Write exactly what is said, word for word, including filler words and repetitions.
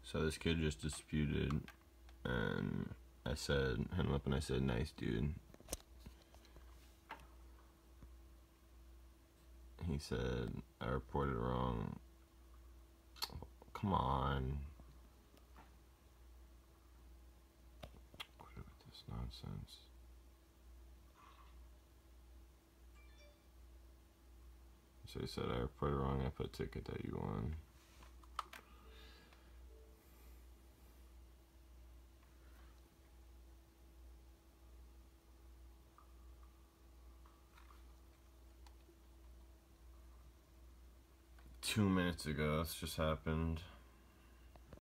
So this kid just disputed, and I said, hit him up and I said, nice dude. He said, I reported wrong. Come on. Quit with this nonsense. So he said, I reported wrong. I put ticket that you won. Two minutes ago, this just happened.